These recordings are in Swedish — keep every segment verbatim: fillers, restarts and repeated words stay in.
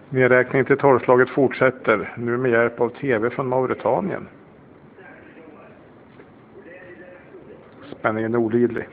Nedräkningen till tolvslaget fortsätter, nu med hjälp av tv från Mauretanien. Spänningen är olidlig.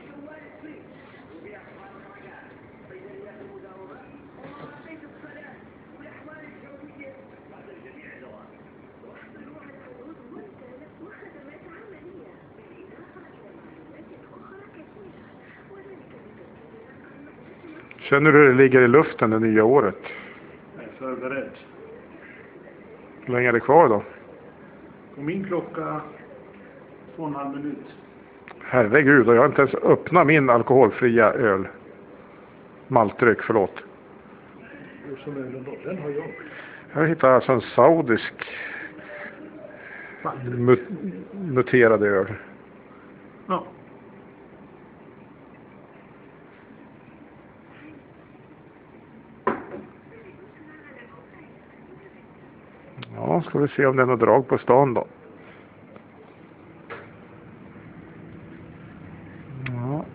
Känner du hur det ligger i luften det nya året? Jag är förberedd. Hur länge är det kvar då? På min klocka två och en halv minut. Herregud, och jag har inte ens öppnat min alkoholfria öl. Maltdryck, förlåt. Hur som ölen då? Den har jag. Jag hittade alltså en saudisk mut muterad öl. Ja. Ja, ska vi se om det är något drag på stan då. Ja.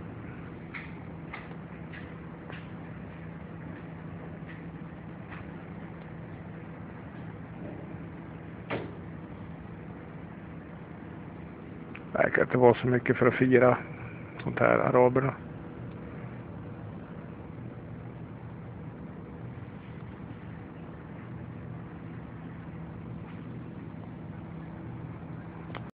Det verkar inte vara så mycket för att fira sånt här, araberna.